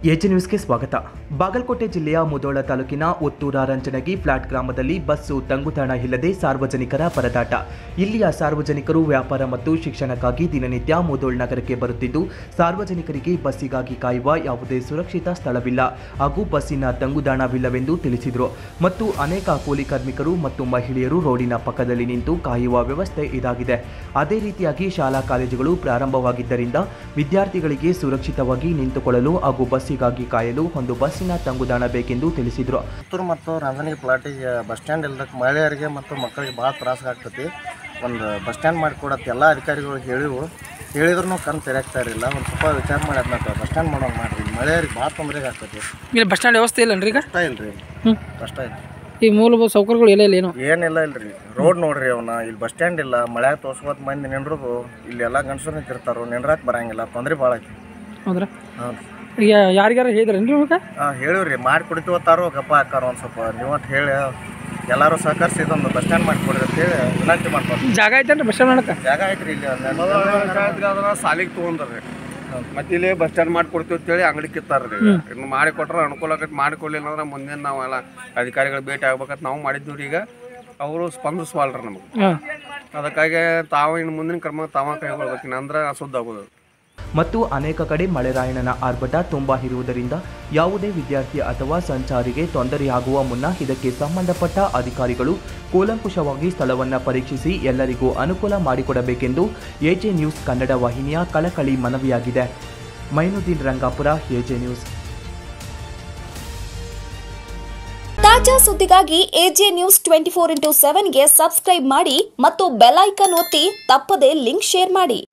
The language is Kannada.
ಎಜೆ ನ್ಯೂಸ್ಗೆ ಸ್ವಾಗತ. ಬಾಗಲಕೋಟೆ ಜಿಲ್ಲೆಯ ಮುಧೋಳ ತಾಲೂಕಿನ ಒತ್ತೂರ ರಂಚನಗಿ ಫ್ಲಾಟ್ ಗ್ರಾಮದಲ್ಲಿ ಬಸ್ಸು ತಂಗುತಾಣ ಇಲ್ಲದೆ ಸಾರ್ವಜನಿಕರ ಪರದಾಟ. ಇಲ್ಲಿಯ ಸಾರ್ವಜನಿಕರು ವ್ಯಾಪಾರ ಮತ್ತು ಶಿಕ್ಷಣಕ್ಕಾಗಿ ದಿನನಿತ್ಯ ಮುಧೋಳ ನಗರಕ್ಕೆ ಬರುತ್ತಿದ್ದು, ಸಾರ್ವಜನಿಕರಿಗೆ ಬಸ್ಸಿಗಾಗಿ ಕಾಯುವ ಯಾವುದೇ ಸುರಕ್ಷಿತ ಸ್ಥಳವಿಲ್ಲ ಹಾಗೂ ಬಸ್ಸಿನ ತಂಗುದಾಣವಿಲ್ಲವೆಂದು ತಿಳಿಸಿದರು. ಮತ್ತು ಅನೇಕ ಕೂಲಿ ಕಾರ್ಮಿಕರು ಮತ್ತು ಮಹಿಳೆಯರು ರೋಡಿನ ಪಕ್ಕದಲ್ಲಿ ನಿಂತು ಕಾಯುವ ವ್ಯವಸ್ಥೆ ಇದಾಗಿದೆ. ಅದೇ ರೀತಿಯಾಗಿ ಶಾಲಾ ಕಾಲೇಜುಗಳು ಪ್ರಾರಂಭವಾಗಿದ್ದರಿಂದ ವಿದ್ಯಾರ್ಥಿಗಳಿಗೆ ಸುರಕ್ಷಿತವಾಗಿ ನಿಂತುಕೊಳ್ಳಲು ಹಾಗೂ ಬಸ್ಸಿಗಾಗಿ ಕಾಯಲು ಒಂದು ಬಸ್ಸಿನ ತಂಗುದಾಣ ಬೇಕೆಂದು ತಿಳಿಸಿದರು. ಪುತ್ತೂರು ಮತ್ತು ರಂಜನಗಿ ಪ್ಲಾಟಿಗೆ ಬಸ್ ಸ್ಟ್ಯಾಂಡ್ ಇಲ್ಲದಕ್ಕೆ ಮಹಿಳೆಯರಿಗೆ ಮತ್ತು ಮಕ್ಕಳಿಗೆ ಭಾಳ ತ್ರಾಸ ಆಗ್ತೈತಿ. ಒಂದು ಬಸ್ ಸ್ಟ್ಯಾಂಡ್ ಮಾಡಿಕೊಡತ್ತೆ ಎಲ್ಲ ಅಧಿಕಾರಿಗಳು ಹೇಳಿದ್ರು ಕಣ್ಣು ತೆರೆಯಾಗ್ತಾ ಇರಲಿಲ್ಲ. ಒಂದು ಸ್ವಲ್ಪ ವಿಚಾರ ಮಾಡಿ ಅದನ್ನ ಬಸ್ ಸ್ಟ್ಯಾಂಡ್ ಮಾಡೋದು ಮಾಡಿರಿ. ಮಹಿಳೆಯರಿಗೆ ಭಾಳ ತೊಂದರೆ ಆಗ್ತೈತಿ. ಇಲ್ಲಿ ಬಸ್ ಸ್ಟ್ಯಾಂಡ್ ವ್ಯವಸ್ಥೆ ಇಲ್ಲ ಈಗ ಕಷ್ಟ ಇಲ್ರಿ, ಕಷ್ಟ ಇಲ್ಲ. ಈ ಮೂಲಭೂತ ಸೌಕರ್ಯಗಳು ಎಲ್ಲ ಏನು ಏನಿಲ್ಲ ಇಲ್ರಿ. ರೋಡ್ ನೋಡ್ರಿ ಅವನ್ನ ಇಲ್ಲಿ ಬಸ್ ಸ್ಟ್ಯಾಂಡ್ ಇಲ್ಲ. ಮಳೆ ತೋರ್ಸ್ಕೊತ ಮಂದಿ ನಿಂಡ್ರದು ಇಲ್ಲಿ ಎಲ್ಲ ಗಂಡಸರು ನಿಂತಿರ್ತಾರೋ, ನಿಂದ್ರಾಕ್ ಬರಂಗಿಲ್ಲ. ತೊಂದರೆ ಭಾಳ ಐತಿ. ಹೌದ್ರಾ? ಹಾಂ ಈಗ ಯಾರಿಗಾರ ಹೇಳಿದ್ರೇನ್ರಿ ನಿಮ್ಗೆ? ಹೇಳಿವ್ರಿ, ಮಾಡಿ ಕೊಡ್ತೀವತ್ತಾರೋ ಗಪ್ಪ ಹಾಕಾರ ಒಂದು ಸ್ವಲ್ಪ ನೀವು ಅಂತ ಹೇಳಿ ಎಲ್ಲರೂ ಸಹಕರಿಸಿ ಇದೊಂದು ಬಸ್ ಸ್ಟ್ಯಾಂಡ್ ಮಾಡಿಕೊಡ್ರಿ ಅಂತ ಹೇಳಿ ವಿನಂತಿ ಮಾಡ್ಕೊಂಡು. ಜಾಗ ಐತೇನ್ರಿ ಬಸ್ ಸ್ಟ್ಯಾಂಡ್ ಮಾಡಕ್ಕೆ? ಜಾಗ ಐತ್ರಿ ಇಲ್ಲಿ ಸಾಲಿಗೆ ತೊಗೊಂಡ್ರಿ. ಮತ್ತೆ ಇಲ್ಲಿ ಬಸ್ ಸ್ಟ್ಯಾಂಡ್ ಮಾಡಿಕೊಡ್ತೀವಿ ಅಂತೇಳಿ ಅಂಗಡಿ ಕಿತ್ತಾರ್ರಿ. ಇನ್ನು ಮಾಡಿಕೊಟ್ರೆ ಅನುಕೂಲ ಆಗತ್ತೆ. ಮಾಡಿಕೊಡ್ಲಿಲ್ಲ ಅಂದ್ರೆ ಮುಂದಿನ ನಾವೆಲ್ಲ ಅಧಿಕಾರಿಗಳು ಭೇಟಿ ಆಗ್ಬೇಕಂತ ನಾವು ಮಾಡಿದ್ವಿ. ಈಗ ಅವರು ಸ್ಪಂದಿಸ್ವಾಳ್ರಿ ನಮಗೆ. ಅದಕ್ಕಾಗಿ ತಾವು ಇನ್ನು ಮುಂದಿನ ಕ್ರಮ ತಾವ ಕೈಗೊಳ್ಬೇಕಿನ ಅಂದ್ರೆ ಅಶುದ್ಧ ಆಗೋದು. ಮತ್ತು ಅನೇಕ ಕಡೆ ಮಳೆರಾಯಣ್ಣನ ಆರ್ಭಟ ತುಂಬಾ ಇರುವುದರಿಂದ ಯಾವುದೇ ವಿದ್ಯಾರ್ಥಿ ಅಥವಾ ಸಂಚಾರಿಗೆ ತೊಂದರೆಯಾಗುವ ಮುನ್ನ ಇದಕ್ಕೆ ಸಂಬಂಧಪಟ್ಟ ಅಧಿಕಾರಿಗಳು ಕೂಲಂಕುಷವಾಗಿ ಸ್ಥಳವನ್ನು ಪರೀಕ್ಷಿಸಿ ಎಲ್ಲರಿಗೂ ಅನುಕೂಲ ಮಾಡಿಕೊಡಬೇಕೆಂದು ಎಜೆ ನ್ಯೂಸ್ ಕನ್ನಡ ವಾಹಿನಿಯ ಕಳಕಳಿ ಮನವಿಯಾಗಿದೆ. Mainuddin Rangapur, AJ news. ತಾಜಾ ಸುದ್ದಿಗಾಗಿ ಎಜೆ ನ್ಯೂಸ್ 24x7ಗೆ ಸಬ್ಸ್ಕ್ರೈಬ್ ಮಾಡಿ ಮತ್ತು ಬೆಲ್ ಐಕಾನ್ ಒತ್ತಿ ತಪ್ಪದೇ ಲಿಂಕ್ ಶೇರ್ ಮಾಡಿ.